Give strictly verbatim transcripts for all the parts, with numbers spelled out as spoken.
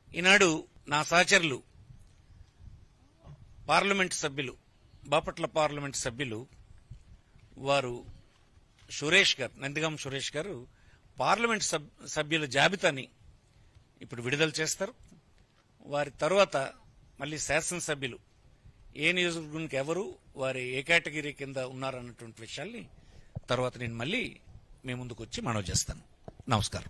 ఈనాడు నా సహచరులు పార్లమెంట్ సభ్యులు బాపట్ల పార్లమెంట్ సభ్యులు వారు సురేష్ గారు నందిగాం సురేష్ గారు పార్లమెంట్ సభ్యుల జాబితాని ఇప్పుడు విడుదల చేస్తారు. వారి తర్వాత మళ్ళీ శాసనసభ్యులు ఏ నియోజకవర్గానికి ఎవరు వారి ఏ కేటగిరీ కింద ఉన్నారన్నటువంటి విషయాల్ని తర్వాత నేను మళ్ళీ మీ ముందుకు వచ్చి మనవి చేస్తాను. నమస్కారం.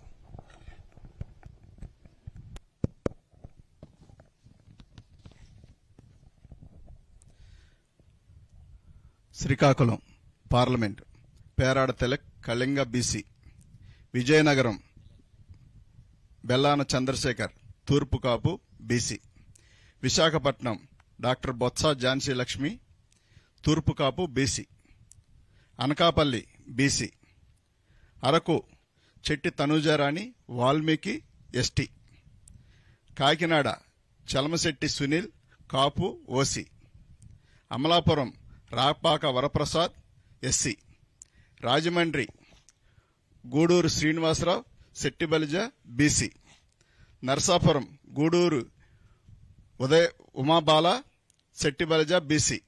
Srikakulam parliament Perada Tilak Kalinga BC, Vizianagaram Bellana Chandrasekhar Turpu Kapu BC, Visakhapatnam doctor Botsa Jhansi Lakshmi Turpu Kapu BC, Anakapalli BC, Araku Chetti Tanujarani Valmiki ST, Kakinada Chalamasetti Sunil Kapu OC, Amalapuram Rapaka Varaprasad SC, Rajahmundry Guduru Srinivasarao Settibalija BC, Narasapuram Guduru Uday Umabala Settibalija BC,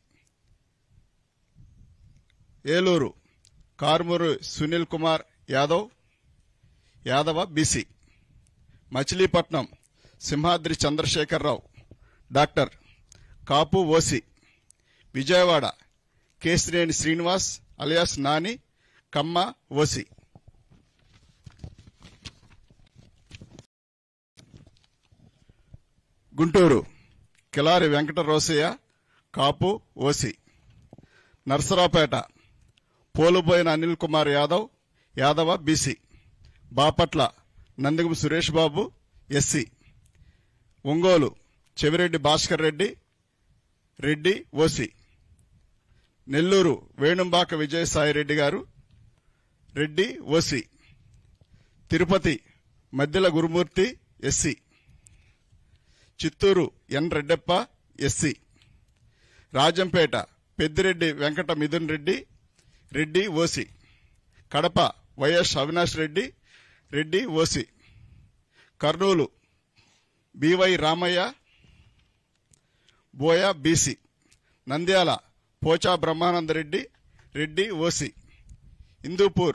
Eluru Karumuru Sunil Kumar Yadav Yadava BC, Machilipatnam Simhadri Chandrasekhararao doctor Kapu OC, Vijayawada Kesineni Srinivas alias Nani Kamma OC, Guntur Kilari Venkata Rosaiah Kapu OC, Narasaraopet Poluboina Anil Kumar Yadav Yadava BC, Bapatla Nandigam Suresh Babu SC, Ongole Chevireddy Bhaskar Reddy Reddy OC, Nellore Venumbaka Vijayasaireddy garu Reddy OC, Tirupati Maddela Gurumurthy SC, Chittoor N Reddappa SC, Rajampet Peddireddy Venkata Mithun Reddy Reddy OC, Kadapa YS Avinash Reddy Reddy OC, Kurnool BY Ramaiah Boya BC, Nandyal Pocha Brahmanandareddy Reddy OC, Hindupur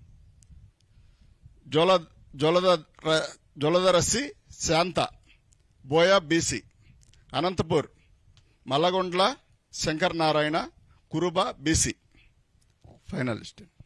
Jola Joladarasi Santha Boya BC, Anantapur Malagundla Shankar Narayana Kuruba BC. Finalist.